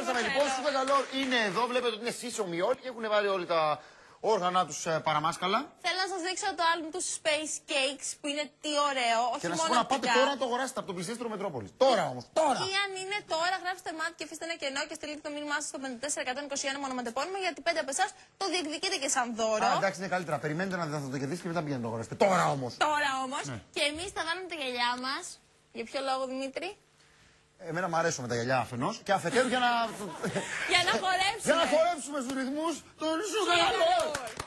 Επιστρέψαμε λοιπόν. Super Galore είναι εδώ. Βλέπετε ότι είναι σύσσωμοι όλοι και έχουν βάλει όλοι τα όργανα τους παραμάσκαλα. Θέλω να σας δείξω το άλμπουμ του Space Cakes που είναι τι ωραίο. Όχι και να σας μόνο πω να πάτε τώρα να το αγοράσετε από το πλησίαστρο Μετρόπολης. Τώρα όμως. Τώρα! Ή αν είναι τώρα, γράψτε μάτι και αφήστε ένα κενό και στείλτε το μήνυμά σας στο 54121 μονοματεπώνυμο γιατί 5 από εσάς το διεκδικείτε και σαν δώρο. Α, εντάξει, είναι καλύτερα. Περιμένετε να θα το κερδίσετε και μετά πηγαίνετε να το αγοράσετε. Τώρα όμως. Τώρα όμως. Ναι. Και εμείς θα βάλουμε τα γυαλιά μας. Για ποιο λόγο, Δημήτρη? Εμένα μου αρέσουν με τα γυαλιά αφενός και αφετέρου για να. Για να χορέψουμε. Για να χορέψουμε στους ρυθμούς του Super Galore.